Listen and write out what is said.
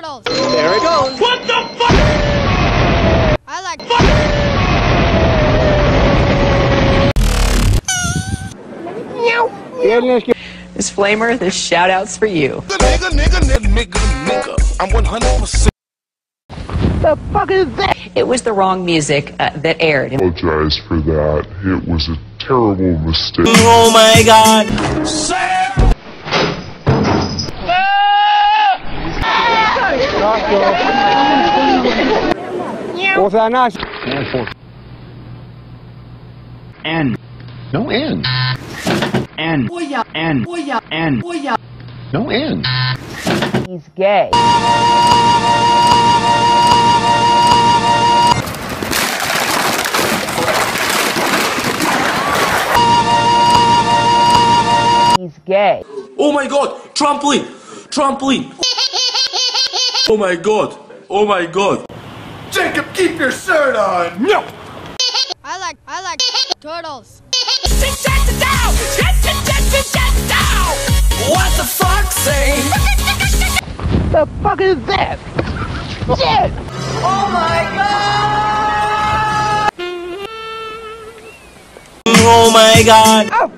turtles. There it goes. What the fuck? I like Miss Flamer, this shout-out's for you. Nigga. I'm 100%. The fuck is that? It was the wrong music that aired. Apologize for that. It was a terrible mistake. Oh my God. What's that nice? N. No N. N. N. N. No N. He's gay. He's gay. Oh my God. Trampoline. Oh my God. Oh my God. Jacob, keep your shirt on! No! I like turtles. What the fuck, say? The fuck is that? Shit! Oh my God.